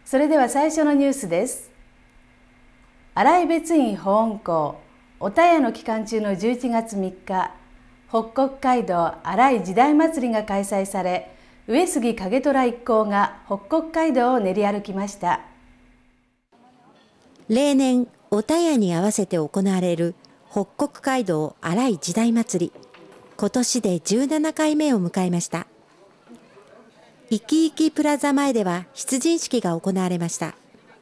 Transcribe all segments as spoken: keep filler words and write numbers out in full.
それでは最初のニュースです。新井別院保温校お田屋の期間中のじゅういちがつみっか、北国街道新井時代祭りが開催され、上杉景虎一行が北国街道を練り歩きました。 例年お田屋に合わせて行われる北国街道新井時代祭り、今年でじゅうななかいめを迎えました。いきいきプラザ前では出陣式が行われました。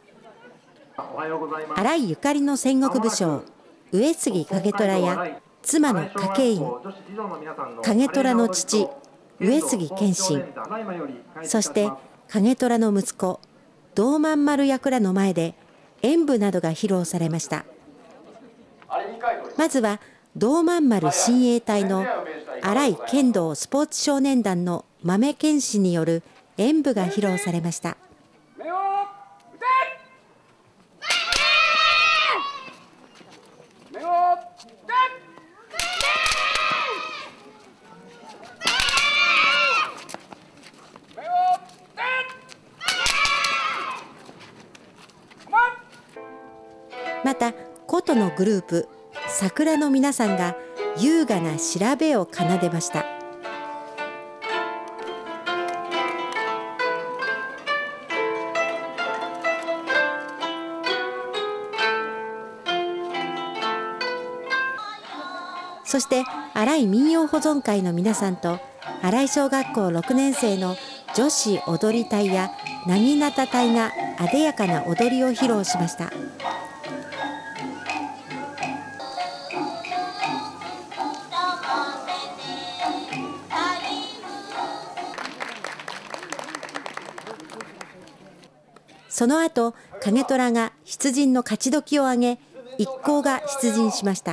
新井ゆかりの戦国武将上杉景虎や妻の景院、景虎の父上杉謙信、そして景虎の息子道満丸役らの前で演舞などが披露されました。まずは道満丸親衛隊の新井剣道スポーツ少年団の豆剣士による演舞が披露されました。また琴のグループ桜の皆さんが優雅な調べを奏でました。そして新井民謡保存会の皆さんと新井小学校ろくねん生の女子踊り隊やなぎなた隊があでやかな踊りを披露しました。その後、景虎が出陣の勝ち時を上げ、一行が出陣しました。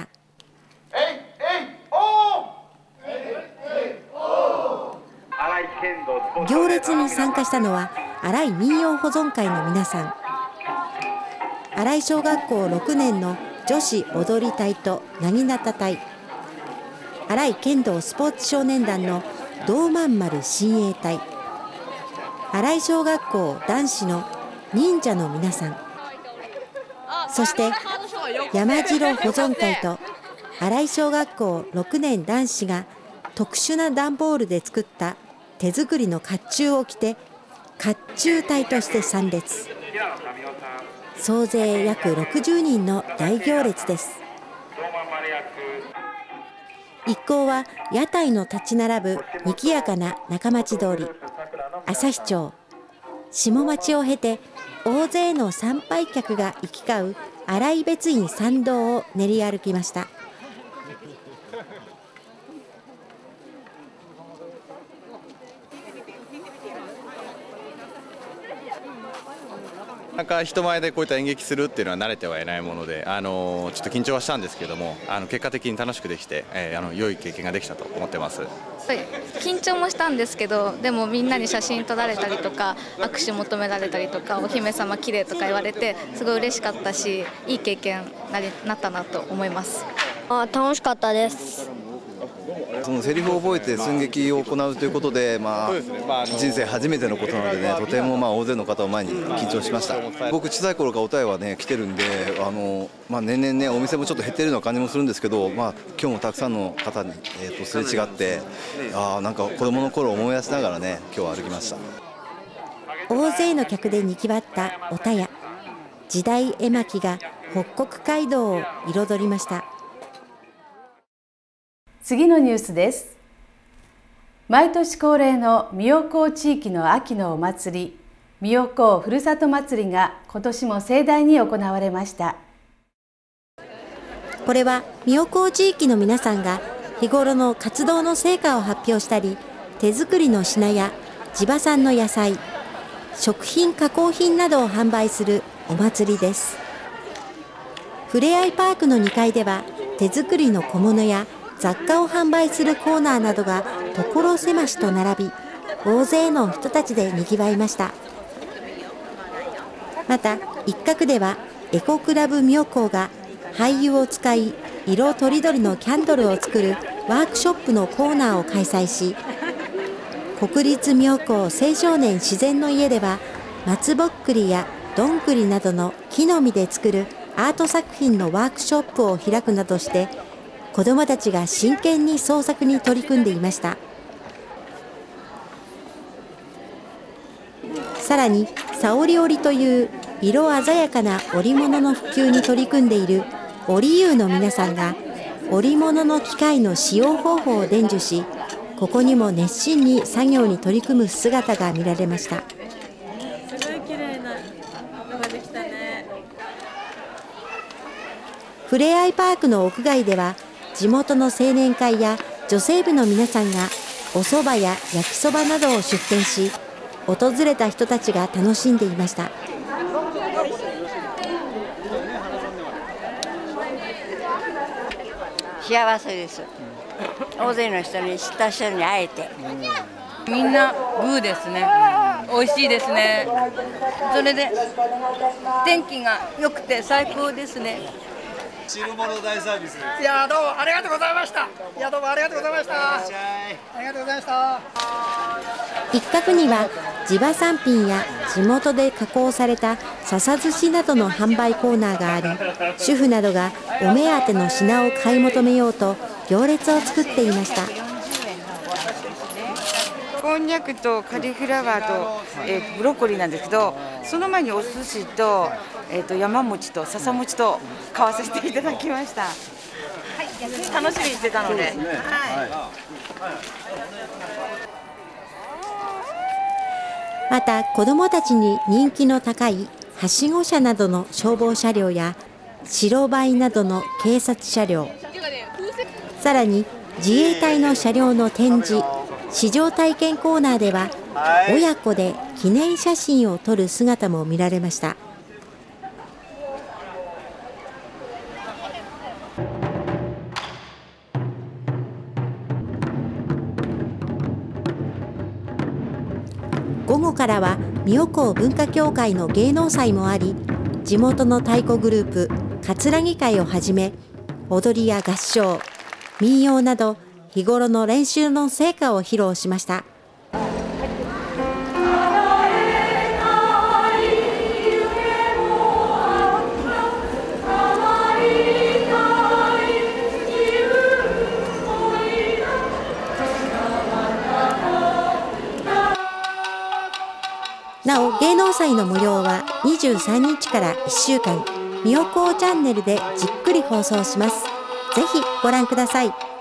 行列に参加したのは新井民謡保存会の皆さん。新井小学校ろくねんの女子踊り隊となぎなた隊、新井剣道スポーツ少年団の道満丸親衛隊、新井小学校男子の忍者の皆さん、そして山城保存会と新井小学校ろくねん男子が特殊な段ボールで作った手作りの甲冑を着て甲冑隊として参列。総勢約ろくじゅうにんの大行列です。一行は屋台の立ち並ぶにぎやかな中町通り、旭町、下町を経て大勢の参拝客が行き交う新井別院参道を練り歩きました。 なかなか人前でこういった演劇するっていうのは慣れてはいないもので、あのちょっと緊張はしたんですけども、あの結果的に楽しくできて、えー、あの良い経験ができたと思ってます。 はい、緊張もしたんですけど、でもみんなに写真撮られたりとか握手求められたりとか、お姫様綺麗とか言われてすごい嬉しかったし、いい経験なりなったなと思います。 あ、楽しかったです。 そのセリフを覚えて寸劇を行うということで、まあ、人生初めてのことなのでね、とてもまあ大勢の方を前に緊張しました。僕小さい頃からおたやはね来てるんで、あの、まあ、年々ねお店もちょっと減ってるような感じもするんですけど、まあ、今日もたくさんの方に、えー、とすれ違って、あ、なんか子供の頃を思い出しながらね今日は歩きました。 大勢の客でにぎわったお田屋、時代絵巻が北国街道を彩りました。 次のニュースです。毎年恒例の三代港地域の秋のお祭り、三代港ふるさと祭りが今年も盛大に行われました。 これは三代港地域の皆さんが日頃の活動の成果を発表したり、手作りの品や地場産の野菜、食品加工品などを販売するお祭りです。ふれあいパークのにかいでは手作りの小物や雑貨を販売するコーナーなどが所狭しと並び、大勢の人たちでにぎわいました。また一角ではエコクラブ三代港が廃油を使い色とりどりのキャンドルを作るワークショップのコーナーを開催し、国立三代港青少年自然の家では松ぼっくりやどんぐりなどの木の実で作るアート作品のワークショップを開くなどして子どもたちが真剣に創作に取り組んでいました。さらにさおり織りという色鮮やかな織物の普及に取り組んでいる織友の皆さんが織物の機械の使用方法を伝授し、ここにも熱心に作業に取り組む姿が見られました。すごい綺麗なのができたね。ふれあいパークの屋外では地元の青年会や女性部の皆さんがお蕎麦や焼きそばなどを出店し、訪れた人たちが楽しんでいました。 幸せです。大勢の人に知った人に会えて、みんなグーですね。美味しいですね。それで天気が良くて最高ですね。 汁物大サービス。 いやどうもありがとうございました。いやどうもありがとうございました。ありがとうございました。 一角には地場産品や地元で加工された笹寿司などの販売コーナーがあり、主婦などがお目当ての品を買い求めようと行列を作っていました。 こんにゃくとカリフラワーと、えー、ブロッコリーなんですけど、その前にお寿司と、えー、と山餅と笹餅と買わせていただきました。はい、楽しみにしてたので。 また子どもたちに人気の高いはしご車などの消防車両や白バイなどの警察車両、さらに自衛隊の車両の展示、試乗体験コーナーでは親子で記念写真を撮る姿も見られました。午後からは三代港文化協会の芸能祭もあり、地元の太鼓グループ葛城会をはじめ踊りや合唱、民謡など日頃の練習の成果を披露しました。なお芸能祭の模様はにじゅうさんにちからいっしゅうかん、みよこうチャンネルでじっくり放送します。ぜひご覧ください。